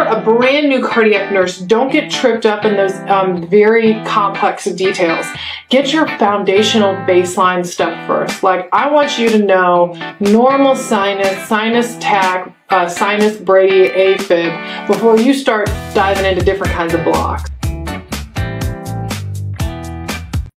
a brand new cardiac nurse, don't get tripped up in those very complex details. Get your foundational baseline stuff first. Like, I want you to know normal sinus, sinus tach, sinus Brady, AFib before you start diving into different kinds of blocks.